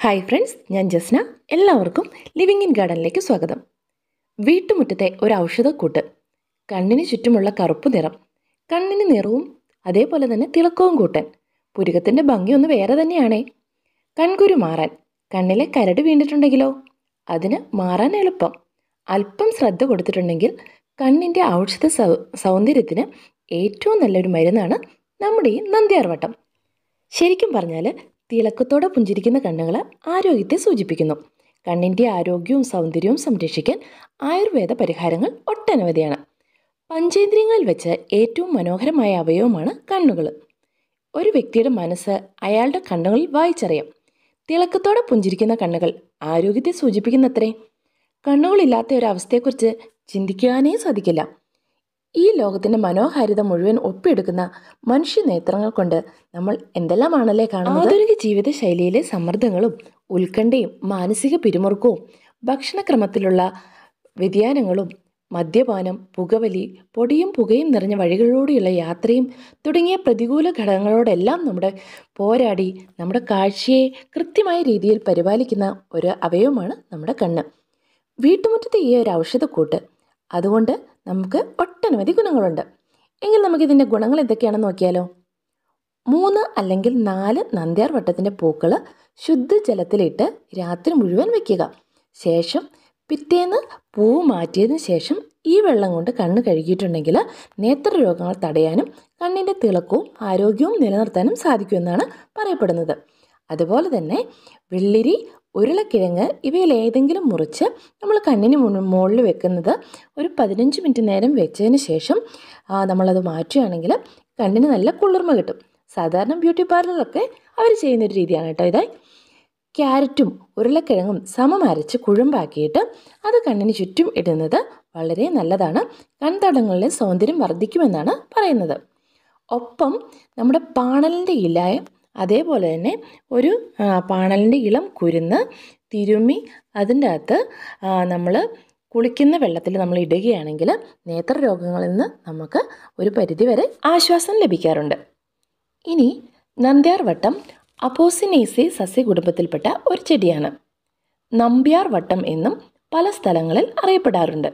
Hi friends, ഞാൻ ജസ്ന. എല്ലാവർക്കും living in ഗാർഡനിലേക്ക് സ്വാഗതം. വീട്ടുമുറ്റത്തെ ഒരു ഔഷധക്കൂട്ട്. കണ്ണിന് ചുറ്റുമുള്ള കറുപ്പ് നിറം, കണ്ണിന് നിറവും അതേപോലെ തന്നെ തിളക്കവും കൂട്ടാൻ. പുരുകത്തിൻ്റെ ഭംഗി ഒന്ന് വേറെ തന്നെയാണേ. കൺകുരു മാറാൻ. കണ്ണിലെ കരട് വീണിട്ടുണ്ടെങ്കിലോ അതിന് മാറാൻ എളുപ്പം. അല്പം ശ്രദ്ധ കൊടുത്തിട്ടുണ്ടെങ്കിൽ കണ്ണിൻ്റെ ഔഷധ സൗന്ദര്യത്തിന് ഏറ്റവും നല്ലൊരു മരുന്നാണ് നമ്മുടെ ഈ നന്ദ്യാർവട്ടം. ശരിക്കും പറഞ്ഞാൽ തിളക്കത്തോടെ പുഞ്ചിരിക്കുന്ന കണ്ണുകൾ ആരോഗ്യത്തെ സൂചിപ്പിക്കുന്നു. കണ്ണിൻ്റെ ആരോഗ്യവും സൗന്ദര്യവും സംരക്ഷിക്കാൻ ആയുർവേദ പരിഹാരങ്ങൾ ഒട്ടനവധിയാണ്. പഞ്ചേന്ദ്രിയങ്ങളിൽ വെച്ച് ഏറ്റവും മനോഹരമായ അവയവമാണ് കണ്ണുകൾ. ഒരു വ്യക്തിയുടെ മനസ്സ് അയാളുടെ കണ്ണുകളിൽ വായിച്ചറിയാം. തിളക്കത്തോടെ പുഞ്ചിരിക്കുന്ന കണ്ണുകൾ ആരോഗ്യത്തെ സൂചിപ്പിക്കുന്നത്രേ. കണ്ണുകളില്ലാത്ത ഒരവസ്ഥയെക്കുറിച്ച് ചിന്തിക്കാനേ സാധിക്കില്ല. ഈ ലോകത്തിൻ്റെ മനോഹാരിത മുഴുവൻ ഒപ്പിയെടുക്കുന്ന മനുഷ്യ നേത്രങ്ങൾ കൊണ്ട് നമ്മൾ എന്തെല്ലാമാണല്ലേ കാണുന്നത്. ആധുനിക ജീവിത ശൈലിയിലെ സമ്മർദ്ദങ്ങളും ഉത്കണ്ഠയും മാനസിക പിരിമുറുക്കവും ഭക്ഷണക്രമത്തിലുള്ള വ്യതിയാനങ്ങളും മദ്യപാനം, പുകവലി, പൊടിയും പുകയും നിറഞ്ഞ വഴികളിലൂടെയുള്ള യാത്രയും തുടങ്ങിയ പ്രതികൂല ഘടകങ്ങളോടെല്ലാം പോരാടി നമ്മുടെ കാഴ്ചയെ കൃത്യമായ രീതിയിൽ പരിപാലിക്കുന്ന ഒരു അവയവമാണ് നമ്മുടെ കണ്ണ്. വീട്ടുമുറ്റത്തെ ഈ ഒരു ഔഷധക്കൂട്ട്, അതുകൊണ്ട് നമുക്ക് ഒട്ടനവധി ഗുണങ്ങളുണ്ട്. എങ്കിൽ നമുക്കിതിൻ്റെ ഗുണങ്ങൾ എന്തൊക്കെയാണെന്ന് നോക്കിയാലോ. 3 അല്ലെങ്കിൽ 4 നന്ദ്യാർവട്ടത്തിൻ്റെ പൂക്കൾ ശുദ്ധജലത്തിലിട്ട് രാത്രി മുഴുവൻ വയ്ക്കുക. ശേഷം പിറ്റേന്ന് പൂവ് മാറ്റിയതിന് ശേഷം ഈ വെള്ളം കൊണ്ട് കണ്ണ് കഴുകിയിട്ടുണ്ടെങ്കിൽ നേത്രരോഗങ്ങൾ തടയാനും കണ്ണിൻ്റെ തിളക്കവും ആരോഗ്യവും നിലനിർത്താനും സാധിക്കുമെന്നാണ് പറയപ്പെടുന്നത്. അതുപോലെ തന്നെ വെള്ളിരി, ഉരുളക്കിഴങ്ങ് ഇവയിൽ ഏതെങ്കിലും മുറിച്ച് നമ്മൾ കണ്ണിന് മുകളിൽ വെക്കുന്നത് ഒരു 15 മിനിറ്റ് നേരം വെച്ചതിന് ശേഷം നമ്മളത് മാറ്റുകയാണെങ്കിൽ കണ്ണിന് നല്ല കുളിർമ കിട്ടും. സാധാരണ ബ്യൂട്ടി പാർലറിലൊക്കെ അവർ ചെയ്യുന്നൊരു രീതിയാണ് കേട്ടോ ഇത്. ക്യാരറ്റും ഉരുളക്കിഴങ്ങും സമം അരച്ച് കുഴമ്പാക്കിയിട്ട് അത് കണ്ണിന് ചുറ്റും ഇടുന്നത് വളരെ നല്ലതാണ്. കൺതടങ്ങളിലെ സൗന്ദര്യം വർദ്ധിക്കുമെന്നാണ് പറയുന്നത്. ഒപ്പം നമ്മുടെ പാണലിൻ്റെ ഇലയും അതേപോലെ തന്നെ ഒരു പാണലിൻ്റെ ഇളം കുരുന്ന് തിരുമ്മി അതിൻ്റെ അകത്ത് നമ്മൾ കുളിക്കുന്ന വെള്ളത്തിൽ നമ്മൾ ഇടുകയാണെങ്കിൽ നേത്രരോഗങ്ങളിൽ നിന്ന് നമുക്ക് ഒരു പരിധിവരെ ആശ്വാസം ലഭിക്കാറുണ്ട്. ഇനി നന്ദ്യാർവട്ടം അപ്പോസിനേസി സസ്യകുടുംബത്തിൽപ്പെട്ട ഒരു ചെടിയാണ്. നമ്പ്യാർവട്ടം എന്നും പല സ്ഥലങ്ങളിൽ അറിയപ്പെടാറുണ്ട്.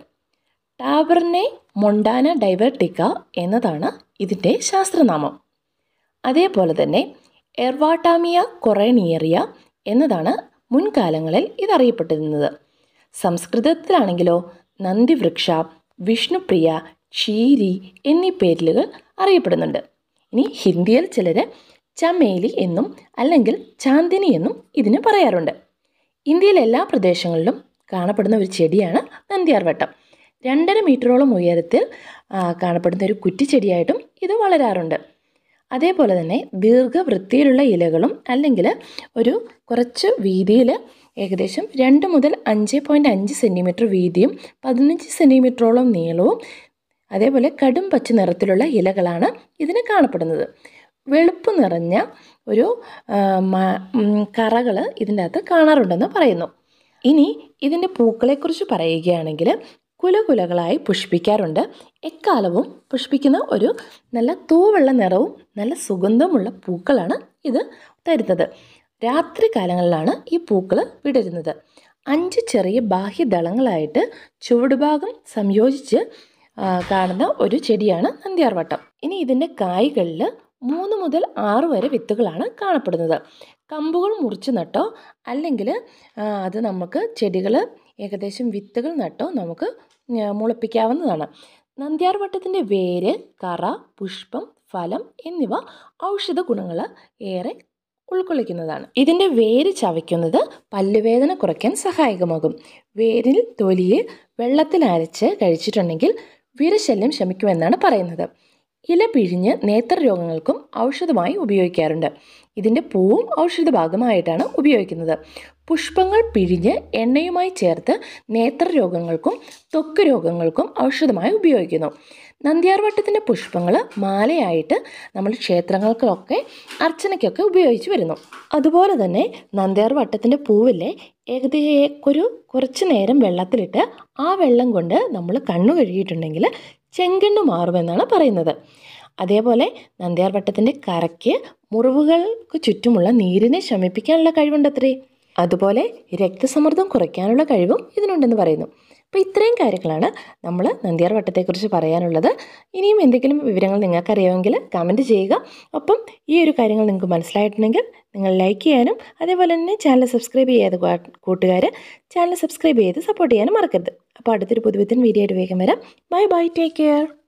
ടാബർനെ മൊണ്ടാന ഡൈവർട്ടിക്ക എന്നതാണ് ഇതിൻ്റെ ശാസ്ത്രനാമം. അതേപോലെ തന്നെ എർവാട്ടാമിയ കൊറേനിയറിയ എന്നതാണ് മുൻകാലങ്ങളിൽ ഇതറിയപ്പെട്ടിരുന്നത്. സംസ്കൃതത്തിലാണെങ്കിലോ നന്ദിവൃക്ഷ, വിഷ്ണുപ്രിയ, ക്ഷീരി എന്നീ പേരുകൾ അറിയപ്പെടുന്നുണ്ട്. ഇനി ഹിന്ദിയിൽ ചിലർ ചമേലി എന്നും അല്ലെങ്കിൽ ചാന്ദിനി എന്നും ഇതിന് പറയാറുണ്ട്. ഇന്ത്യയിലെ എല്ലാ പ്രദേശങ്ങളിലും കാണപ്പെടുന്ന ഒരു ചെടിയാണ് നന്ദ്യാർവട്ടം. 2.5 മീറ്ററോളം ഉയരത്തിൽ കാണപ്പെടുന്ന ഒരു കുറ്റിച്ചെടിയായിട്ടും ഇത് വളരാറുണ്ട്. അതേപോലെ തന്നെ ദീർഘവൃത്തിയിലുള്ള ഇലകളും അല്ലെങ്കിൽ ഒരു കുറച്ച് വീതിയിൽ ഏകദേശം 2 മുതൽ 5.5 സെൻറ്റിമീറ്റർ വീതിയും 15 സെൻറ്റിമീറ്ററോളം നീളവും അതേപോലെ കടും പച്ച നിറത്തിലുള്ള ഇലകളാണ് ഇതിന് കാണപ്പെടുന്നത്. വെളുപ്പ് നിറഞ്ഞ ഒരു കറകൾ ഇതിൻ്റെ അകത്ത് കാണാറുണ്ടെന്ന് പറയുന്നു. ഇനി ഇതിൻ്റെ പൂക്കളെക്കുറിച്ച് പറയുകയാണെങ്കിൽ കുലകുലകളായി പുഷ്പിക്കാറുണ്ട്. എക്കാലവും പുഷ്പിക്കുന്ന ഒരു നല്ല തൂവെള്ള നിറവും നല്ല സുഗന്ധമുള്ള പൂക്കളാണ് ഇത് തരുന്നത്. രാത്രി കാലങ്ങളിലാണ് ഈ പൂക്കൾ വിടരുന്നത്. 5 ചെറിയ ബാഹ്യദളങ്ങളായിട്ട് ചുവടുഭാഗം സംയോജിച്ച് കാണുന്ന ഒരു ചെടിയാണ് നന്ദ്യാർവട്ടം. ഇനി ഇതിൻ്റെ കായ്കളിൽ 3 മുതൽ 6 വരെ വിത്തുകളാണ് കാണപ്പെടുന്നത്. കമ്പുകൾ മുറിച്ച് നട്ടോ അല്ലെങ്കിൽ അത് നമുക്ക് ചെടികൾ ഏകദേശം വിത്തുകൾ നട്ടോ നമുക്ക് മുളപ്പിക്കാവുന്നതാണ്. നന്ദ്യാർവട്ടത്തിൻ്റെ വേര്, കറ, പുഷ്പം, ഫലം എന്നിവ ഔഷധ ഗുണങ്ങൾ ഏറെ ഉൾക്കൊള്ളിക്കുന്നതാണ്. ഇതിൻ്റെ വേര് ചവയ്ക്കുന്നത് പല്ലുവേദന കുറയ്ക്കാൻ സഹായകമാകും. വേരിൽ തൊലിയെ വെള്ളത്തിൽ അരച്ച് കഴിച്ചിട്ടുണ്ടെങ്കിൽ വിരശല്യം ശമിക്കുമെന്നാണ് പറയുന്നത്. ഇല പിഴിഞ്ഞ് നേത്രരോഗങ്ങൾക്കും ഔഷധമായി ഉപയോഗിക്കാറുണ്ട്. ഇതിൻ്റെ പൂവും ഔഷധഭാഗമായിട്ടാണ് ഉപയോഗിക്കുന്നത്. പുഷ്പങ്ങൾ പിഴിഞ്ഞ് എണ്ണയുമായി ചേർത്ത് നേത്രരോഗങ്ങൾക്കും ത്വക്ക് രോഗങ്ങൾക്കും ഔഷധമായി ഉപയോഗിക്കുന്നു. നന്ദ്യാർവട്ടത്തിൻ്റെ പുഷ്പങ്ങൾ മാലയായിട്ട് നമ്മൾ ക്ഷേത്രങ്ങൾക്കൊക്കെ അർച്ചനയ്ക്കൊക്കെ ഉപയോഗിച്ച് വരുന്നു. അതുപോലെ തന്നെ നന്ദ്യാർവട്ടത്തിൻ്റെ പൂവിലെ കുറച്ച് നേരം വെള്ളത്തിലിട്ട് ആ വെള്ളം കൊണ്ട് നമ്മൾ കണ്ണു കഴുകിയിട്ടുണ്ടെങ്കിൽ ചെങ്കണ്ണ് മാറുമെന്നാണ് പറയുന്നത്. അതേപോലെ നന്ദ്യാർവട്ടത്തിൻ്റെ കറയ്ക്ക് മുറിവുകൾക്ക് ചുറ്റുമുള്ള നീരിനെ ശമിപ്പിക്കാനുള്ള കഴിവുണ്ടത്രേ. അതുപോലെ രക്തസമ്മർദ്ദം കുറയ്ക്കാനുള്ള കഴിവും ഇതിനുണ്ടെന്ന് പറയുന്നു. അപ്പോൾ ഇത്രയും കാര്യങ്ങളാണ് നമ്മൾ നന്ദ്യാർ വട്ടത്തെക്കുറിച്ച് പറയാനുള്ളത്. ഇനിയും എന്തെങ്കിലും വിവരങ്ങൾ നിങ്ങൾക്കറിയാമെങ്കിൽ കമൻറ്റ് ചെയ്യുക. ഒപ്പം ഈ ഒരു കാര്യങ്ങൾ നിങ്ങൾക്ക് മനസ്സിലായിട്ടുണ്ടെങ്കിൽ നിങ്ങൾ ലൈക്ക് ചെയ്യാനും അതേപോലെ തന്നെ ചാനൽ സബ്സ്ക്രൈബ് ചെയ്യാതെ കൂട്ടുകാർ ചാനൽ സബ്സ്ക്രൈബ് ചെയ്ത് സപ്പോർട്ട് ചെയ്യാനും മറക്കരുത്. അപ്പോൾ അടുത്തൊരു പുതുപുത്തൻ വീഡിയോ ആയിട്ട് വേഗം വരാം. Bye bye, take care.